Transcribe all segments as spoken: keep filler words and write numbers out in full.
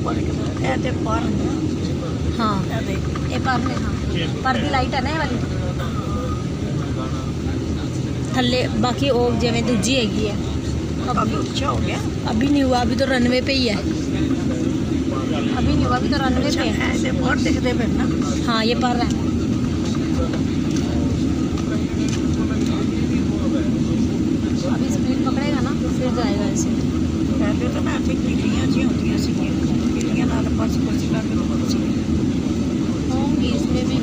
हाँ ये पर ने हाँ पर दी लाइट है ना ये वाली थल्ले बाकी वो जिवें दूजी हैगी है अभी अच्छा हो गया अभी नहीं हुआ अभी तो रनवे पे ही है अभी नहीं हुआ अभी तो रनवे पे है ऐसे बहुत दिखते फिर ना हाँ ये पर है अभी स्पीड पकड़ेगा ना फिर जाएगा ऐसे पहले तो ना फिर बिल्लियाँ जी होती हैं सी बिल्लियाँ नाल पास कुर्सी का होंगी इसमें भी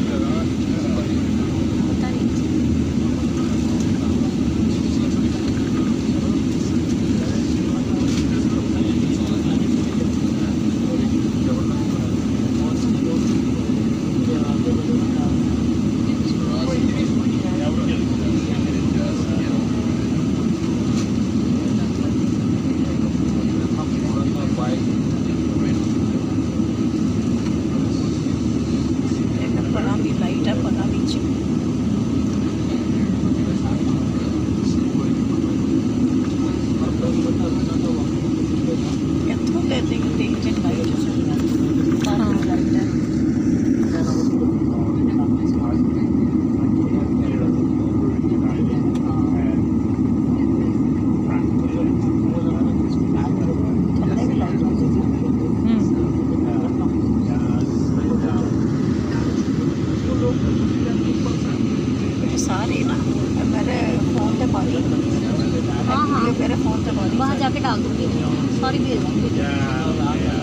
पता नहीं सारी ना मेरे फ़ोन पे पाली हाँ हाँ मेरे फ़ोन पे पाली वहाँ जाके डाल दूँगी सारी भेज दूँगी।